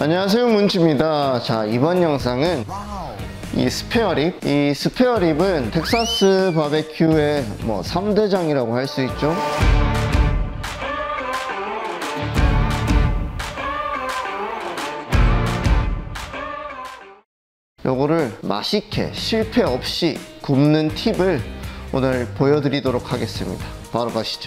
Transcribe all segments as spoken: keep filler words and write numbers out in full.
안녕하세요, 문치입니다. 자, 이번 영상은 이 스페어립, 이 스페어립은 텍사스 바베큐의 뭐 삼 대장이라고 할 수 있죠. 요거를 맛있게 실패 없이 굽는 팁을 오늘 보여드리도록 하겠습니다. 바로 가시죠.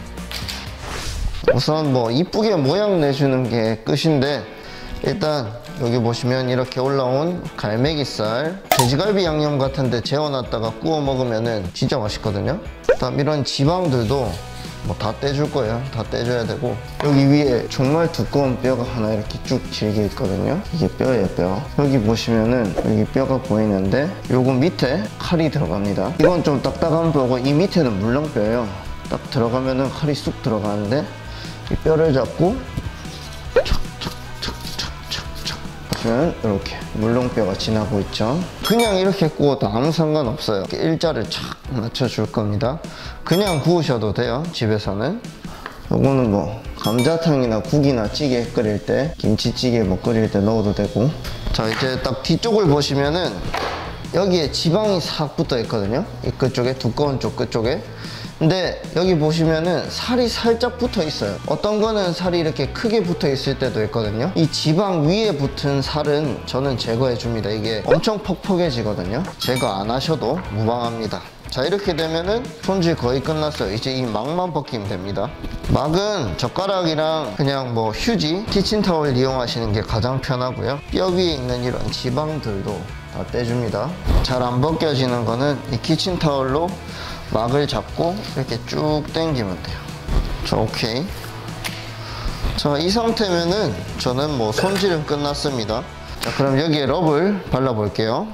우선 뭐 이쁘게 모양 내주는 게 끝인데, 일단 여기 보시면 이렇게 올라온 갈매기살, 돼지갈비 양념 같은데 재워놨다가 구워 먹으면은 진짜 맛있거든요. 그다음 이런 지방들도 뭐 다 떼줄 거예요. 다 떼줘야 되고, 여기 위에 정말 두꺼운 뼈가 하나 이렇게 쭉 질겨 있거든요. 이게 뼈예요, 뼈. 여기 보시면은 여기 뼈가 보이는데, 요거 밑에 칼이 들어갑니다. 이건 좀 딱딱한 뼈고, 이 밑에는 물렁뼈예요. 딱 들어가면은 칼이 쑥 들어가는데, 이 뼈를 잡고 척척척척척척 보시면 이렇게 물렁뼈가 지나고 있죠. 그냥 이렇게 구워도 아무 상관없어요. 이렇게 일자를 착 맞춰줄 겁니다. 그냥 구우셔도 돼요, 집에서는. 요거는 뭐 감자탕이나 국이나 찌개 끓일 때, 김치찌개 뭐 끓일 때 넣어도 되고. 자, 이제 딱 뒤쪽을 보시면은 여기에 지방이 싹 붙어 있거든요. 이 끝쪽에, 두꺼운 쪽 끝쪽에. 근데 여기 보시면은 살이 살짝 붙어 있어요. 어떤 거는 살이 이렇게 크게 붙어 있을 때도 있거든요. 이 지방 위에 붙은 살은 저는 제거해 줍니다. 이게 엄청 퍽퍽해지거든요. 제거 안 하셔도 무방합니다. 자, 이렇게 되면은 손질 거의 끝났어요. 이제 이 막만 벗기면 됩니다. 막은 젓가락이랑 그냥 뭐 휴지, 키친타월 이용하시는 게 가장 편하고요. 뼈 위에 있는 이런 지방들도 다 떼줍니다. 잘 안 벗겨지는 거는 이 키친타월로 막을 잡고 이렇게 쭉 당기면 돼요. 자, 오케이. 자, 이 상태면은 저는 뭐 손질은 끝났습니다. 자, 그럼 여기에 럽을 발라볼게요.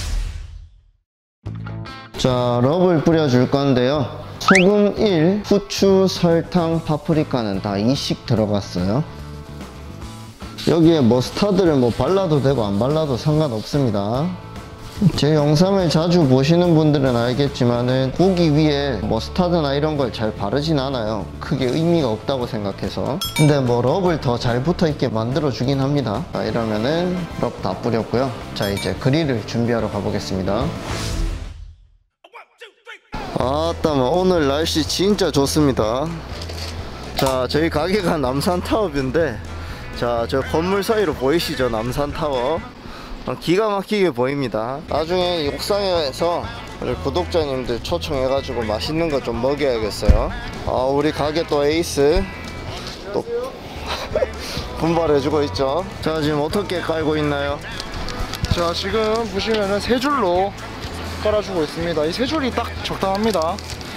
자, 럽을 뿌려줄 건데요. 소금 일, 후추, 설탕, 파프리카는 다 이씩 들어갔어요. 여기에 머스타드를 뭐 발라도 되고 안 발라도 상관없습니다. 제 영상을 자주 보시는 분들은 알겠지만은 고기 위에 머스타드나 이런 걸 잘 바르진 않아요. 크게 의미가 없다고 생각해서. 근데 뭐 럽을 더 잘 붙어있게 만들어 주긴 합니다. 자, 이러면은 럽 다 뿌렸고요. 자, 이제 그릴을 준비하러 가보겠습니다. 아따, 뭐 오늘 날씨 진짜 좋습니다. 자, 저희 가게가 남산타워뷰인데, 자, 저 건물 사이로 보이시죠? 남산타워. 기가 막히게 보입니다. 나중에 옥상에서 우리 구독자님들 초청해가지고 맛있는 거 좀 먹여야겠어요. 아, 우리 가게 또 에이스 또 분발해주고 있죠. 자, 지금 어떻게 깔고 있나요? 자, 지금 보시면은 세 줄로 깔아주고 있습니다. 이 세 줄이 딱 적당합니다.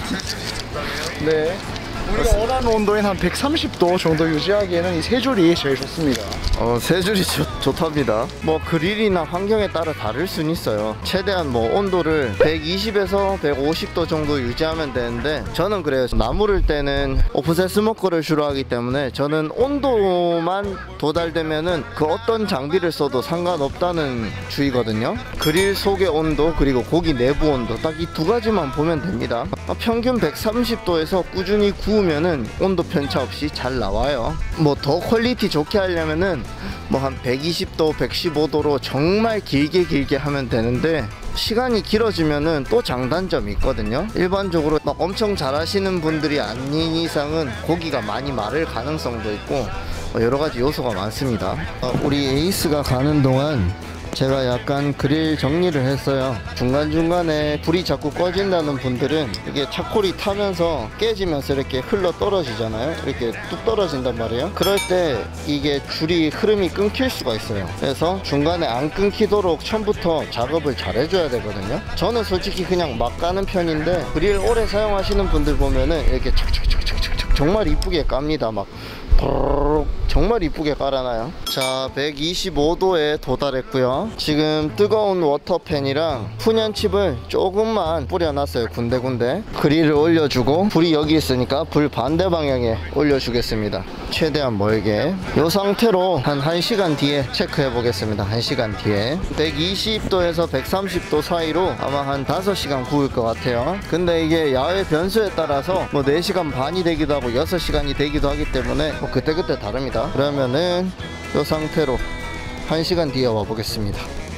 네, 우리가 원하는 온도인 한 백삼십 도 정도 유지하기에는 이 세 줄이 제일 좋습니다. 어, 세 줄이 좋, 좋답니다. 뭐 그릴이나 환경에 따라 다를 순 있어요. 최대한 뭐 온도를 백이십에서 백오십 도 정도 유지하면 되는데, 저는 그래요. 나무를 때는 오프셋 스모커를 주로 하기 때문에 저는 온도만 도달되면은 그 어떤 장비를 써도 상관없다는 주의거든요. 그릴 속의 온도 그리고 고기 내부 온도, 딱 이 두 가지만 보면 됩니다. 평균 백삼십 도에서 꾸준히 구우면은 온도 편차 없이 잘 나와요. 뭐 더 퀄리티 좋게 하려면은 뭐 한 백이십 도, 백십오 도로 정말 길게 길게 하면 되는데, 시간이 길어지면은 또 장단점이 있거든요. 일반적으로 막 엄청 잘하시는 분들이 아닌 이상은 고기가 많이 마를 가능성도 있고 여러 가지 요소가 많습니다. 우리 에이스가 가는 동안 제가 약간 그릴 정리를 했어요. 중간중간에 불이 자꾸 꺼진다는 분들은 이게 차콜이 타면서 깨지면서 이렇게 흘러 떨어지잖아요. 이렇게 뚝 떨어진단 말이에요. 그럴 때 이게 줄이 흐름이 끊길 수가 있어요. 그래서 중간에 안 끊기도록 처음부터 작업을 잘 해줘야 되거든요. 저는 솔직히 그냥 막 가는 편인데, 그릴 오래 사용하시는 분들 보면은 이렇게 착착착착착 정말 이쁘게 깝니다. 막 정말 이쁘게 깔아놔요. 자, 백이십오 도에 도달했고요. 지금 뜨거운 워터팬이랑 푸년칩을 조금만 뿌려놨어요. 군데군데. 그릴을 올려주고, 불이 여기 있으니까 불 반대 방향에 올려주겠습니다. 최대한 멀게. 이 상태로 한 1시간 뒤에 체크해 보겠습니다. 한 시간 뒤에 백이십 도에서 백삼십 도 사이로 아마 한 다섯 시간 구울 것 같아요. 근데 이게 야외 변수에 따라서 뭐 네 시간 반이 되기도 하고 여섯 시간이 되기도 하기 때문에 뭐 그때그때 다릅니다. 그러면은 이 상태로 한 시간 뒤에 와보겠습니다.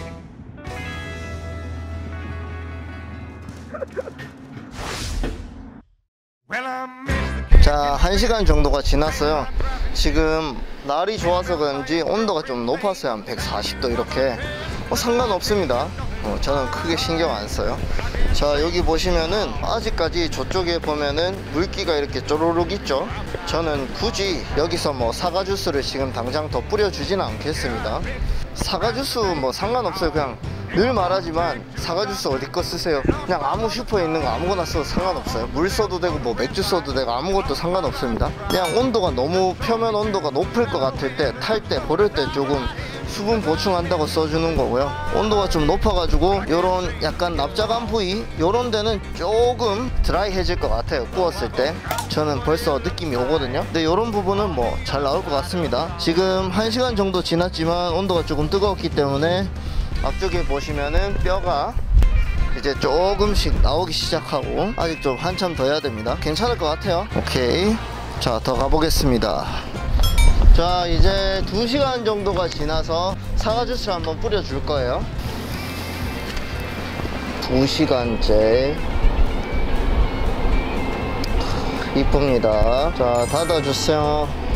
자, 한 시간 정도가 지났어요. 지금 날이 좋아서 그런지 온도가 좀 높았어요. 한 백사십 도 이렇게. 어, 상관없습니다. 어, 저는 크게 신경 안 써요. 자, 여기 보시면은 아직까지 저쪽에 보면은 물기가 이렇게 쪼르륵 있죠. 저는 굳이 여기서 뭐 사과 주스를 지금 당장 더 뿌려주지는 않겠습니다. 사과 주스 뭐 상관없어요. 그냥 늘 말하지만 사과 주스 어디 거 쓰세요. 그냥 아무 슈퍼에 있는 거 아무거나 써도 상관없어요. 물 써도 되고 뭐 맥주 써도 되고 아무것도 상관없습니다. 그냥 온도가 너무 표면 온도가 높을 것 같을 때, 탈 때, 버릴 때 조금 수분 보충한다고 써주는 거고요. 온도가 좀 높아가지고 요런 약간 납작한 부위 요런 데는 조금 드라이해질 것 같아요. 구웠을 때 저는 벌써 느낌이 오거든요. 근데 요런 부분은 뭐 잘 나올 것 같습니다. 지금 한 시간 정도 지났지만 온도가 조금 뜨거웠기 때문에 앞쪽에 보시면은 뼈가 이제 조금씩 나오기 시작하고 아직 좀 한참 더 해야 됩니다. 괜찮을 것 같아요. 오케이, 자, 더 가보겠습니다. 자, 이제 두 시간 정도가 지나서 사과 주스를 한번 뿌려줄 거예요. 두 시간째 이쁩니다. 자, 닫아주세요.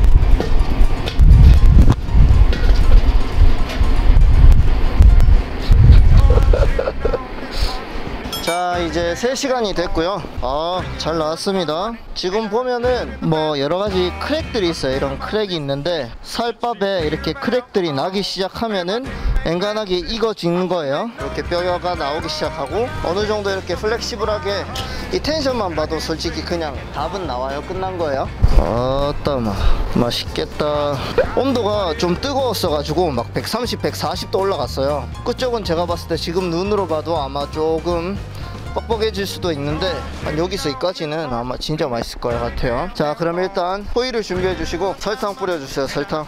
자, 이제 세 시간이 됐고요. 아, 잘 나왔습니다. 지금 보면은 뭐 여러가지 크랙들이 있어요. 이런 크랙이 있는데 살밥에 이렇게 크랙들이 나기 시작하면은 엔간하게 익어지는 거예요. 이렇게 뼈가 나오기 시작하고 어느 정도 이렇게 플렉시블하게 이 텐션만 봐도 솔직히 그냥 답은 나와요. 끝난 거예요. 아따, 마 맛있겠다. 온도가 좀 뜨거웠어 가지고 막 백삼십, 백사십 도 올라갔어요. 그쪽은 제가 봤을 때 지금 눈으로 봐도 아마 조금 뻑뻑해질 수도 있는데 한 여기서 여기까지는 아마 진짜 맛있을 것 같아요. 자, 그럼 일단 호일을 준비해 주시고 설탕 뿌려주세요. 설탕.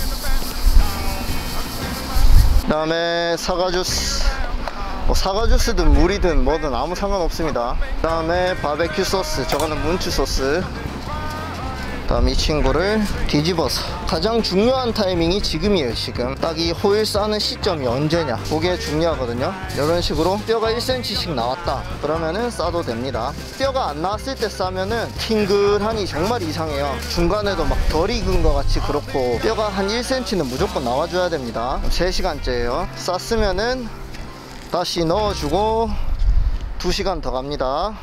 그 다음에 사과 주스. 뭐 사과 주스든 물이든 뭐든 아무 상관없습니다. 그 다음에 바베큐 소스. 저거는 문추 소스. 다음 이 친구를 뒤집어서 가장 중요한 타이밍이 지금이에요. 지금 딱 이 호일 싸는 시점이 언제냐, 그게 중요하거든요. 이런 식으로 뼈가 일 센티미터씩 나왔다 그러면은 싸도 됩니다. 뼈가 안 나왔을 때 싸면은 팅글하니 정말 이상해요. 중간에도 막 덜 익은 것 같이 그렇고 뼈가 한 일 센티미터는 무조건 나와줘야 됩니다. 세 시간째예요 쌌으면은 다시 넣어주고 두 시간 더 갑니다.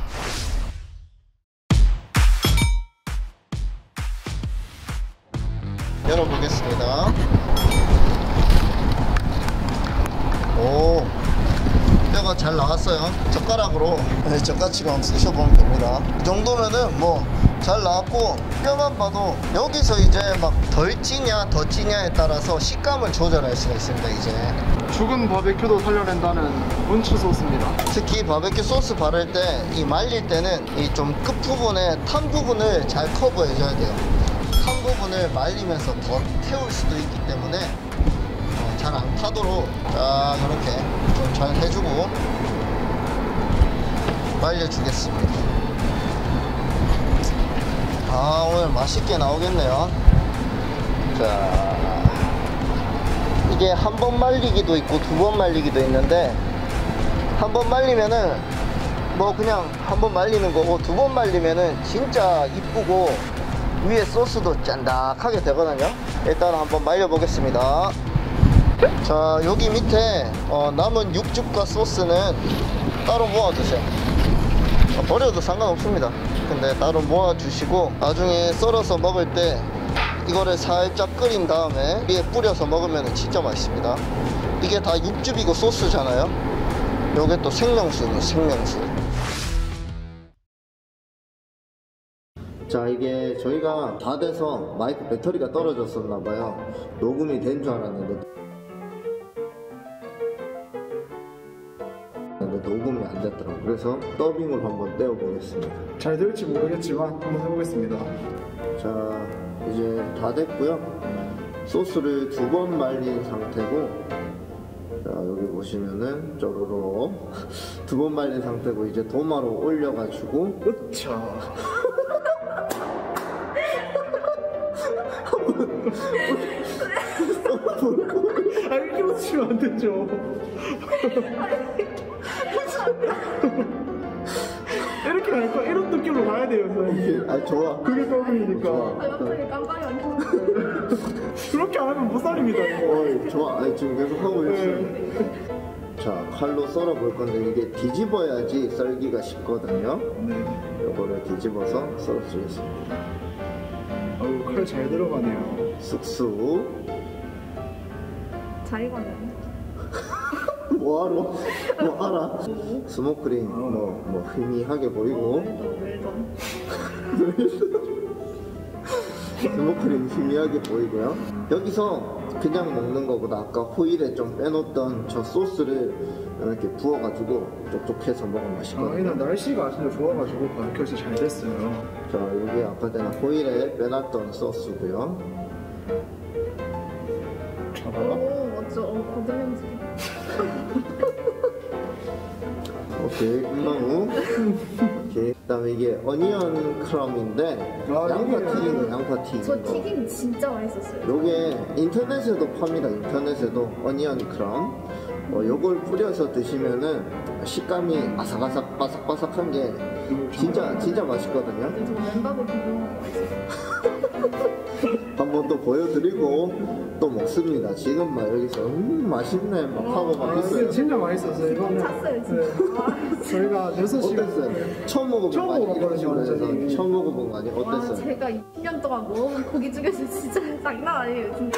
열어보겠습니다. 오, 뼈가 잘 나왔어요. 젓가락으로 젓가락처럼 쑤셔보면 됩니다. 이 정도면은 뭐 잘 나왔고, 뼈만 봐도 여기서 이제 막 덜 찌냐 더 찌냐에 따라서 식감을 조절할 수가 있습니다. 이제 죽은 바베큐도 살려낸다는 문추 소스입니다. 특히 바베큐 소스 바를 때 이 말릴 때는 이 좀 끝부분에 탄 부분을 잘 커버해줘야 돼요. 탄 부분을 말리면서 더 태울 수도 있기 때문에 어, 잘 안 타도록 자, 이렇게 좀 잘 해주고 말려주겠습니다. 아, 오늘 맛있게 나오겠네요. 자, 이게 한 번 말리기도 있고 두 번 말리기도 있는데 한 번 말리면은 뭐 그냥 한 번 말리는 거고 두 번 말리면은 진짜 이쁘고 위에 소스도 짠득하게 되거든요. 일단 한번 말려 보겠습니다. 자, 여기 밑에 어, 남은 육즙과 소스는 따로 모아두세요. 어, 버려도 상관없습니다. 근데 따로 모아주시고 나중에 썰어서 먹을 때 이거를 살짝 끓인 다음에 위에 뿌려서 먹으면 진짜 맛있습니다. 이게 다 육즙이고 소스잖아요. 요게 또 생명수는 생명수. 자, 이게 저희가 다 돼서 마이크 배터리가 떨어졌었나봐요. 녹음이 된 줄 알았는데 근데 녹음이 안 됐더라고요. 그래서 더빙을 한번 떼어보겠습니다. 잘 될지 모르겠지만 한번 해보겠습니다. 자, 이제 다 됐고요. 소스를 두 번 말린 상태고, 자, 여기 보시면은 쪼로로 두 번 말린 상태고 이제 도마로 올려가지고 으차. 한번 아 이렇게 웃으면 안 되죠. 이렇게 갈 거 이런 느낌으로 가야 돼요, 선생님. 아 좋아. 그게 더블이니까. 아, 갑자기 깜빡이 안 켰어요. 그렇게 안 하면 못 살립니다, 이거. 어 좋아. 아니 지금 계속 하고 있어. 자 칼로 썰어 볼 건데 이게 뒤집어야지 썰기가 쉽거든요. 네. 요거를 뒤집어서 썰어 주겠습니다. 어우, 칼 잘 들어가네요. 쑥쑥. 잘 익었네. 뭐하러? 뭐 알아? 스모크링 뭐, 뭐 희미하게 보이고 웰던, 웰던. 스모크링 희미하게 보이고요. 여기서 그냥 먹는 것보다 아까 호일에 좀 빼놓던 저 소스를 이렇게 부어가지고 촉촉해서 먹으면 아, 맛있거든요. 이날 날씨가 진짜 좋아가지고 바베큐에서 잘 됐어요. 자, 이게 아까 전에 호일에 빼놨던 소스고요. 잡아봐. 오, 맞죠. 어, 고들냄새. 오케이, 콩나무. 오케이. 그다음에 이게 어니언 크럼인데 아, 양파 이게- 튀김, 양파 튀김. 저 튀김 진짜 맛있었어요. 요게 인터넷에도 팝니다. 인터넷에도 어니언 크럼. 어, 요걸 뿌려서 드시면은 식감이 아삭아삭 바삭바삭한 게 진짜 진짜 맛있거든요. 근데 저 멤버도 궁금한 거 맛있어요. 한번 또 보여드리고 또 먹습니다. 지금 막 여기서 음 맛있네 막 하고 막 아, 이게 있어요. 진짜 맛있었어요. 이거는. 찼어요, 진짜. 아, 저희가 여섯 시간. 어땠어요? 처음 먹어본 처음 거 아니에요? 이런 먹어봤거든요, 식으로 해서 완전히. 처음 먹어본 거 아니에요? 와, 어땠어요? 제가 이십 년 동안 먹어본 고기 중에서 진짜 장난 아니에요, 진짜.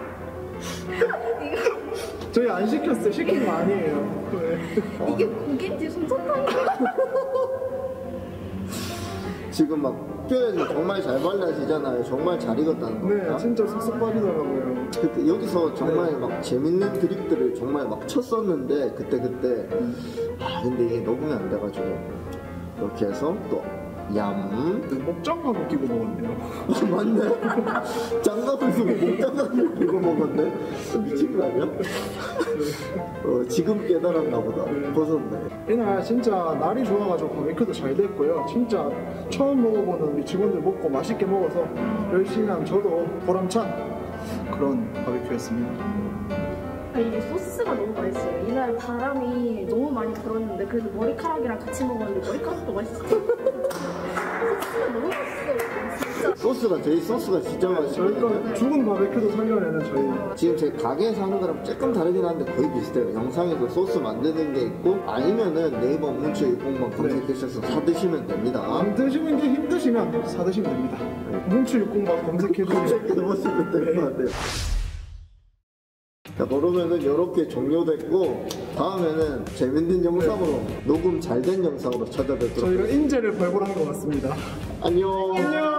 이거, 저희 안 시켰어요. 시킨 거 아니에요. 네. 이게 고기인지 솜사탕인지. 지금 막 뼈에서 정말 잘 발라지잖아요. 정말 잘 익었다는 겁니다. 네, 진짜 쑥쑥 빠지더라고요. 그때 여기서 정말 네. 막 재밌는 드립들을 정말 막 쳤었는데 그때 그때 아 근데 이게 녹으면 안 돼가지고 이렇게 해서 또 얌. 그 목장갑을 끼고 먹었네요. 맞네. 장갑을 쓰고 목장갑을 끼고 먹었네. 미친 거 아니야? 어, 지금 깨달았나 보다. 벗었네. 이날 진짜 날이 좋아가지고 바베큐도 잘 됐고요. 진짜 처음 먹어보는 우리 직원들 먹고 맛있게 먹어서 열심히 한 저도 보람찬 그런 바베큐였습니다. 아, 이게 소스가 너무 맛있어요. 이날 바람이 너무 많이 불었는데 그래도 머리카락이랑 같이 먹었는데 머리카락도 맛있어요. 소스가 너무 맛있어요. 진짜. 소스가 저희 소스가 진짜 맛있거든요. 저희가 죽은 바베큐도 살려내는 저희. 지금 제 가게에서 하는 거랑 조금 다르긴 한데 거의 비슷해요. 영상에서 소스 만드는 게 있고 아니면은 네이버 뭉치 육공만 검색하셔서 사 드시면 됩니다. 안 드시는 게 힘드시면 사 드시면 됩니다. 뭉치육공밥 검색해주세요. 해보시면 될 것 같아요. 자, 그러면은 이렇게 종료됐고 다음에는 재밌는 영상으로 녹음 잘 된 영상으로 찾아뵙도록 저희가 인재를 발굴한 것 같습니다. 안녕. 안녕.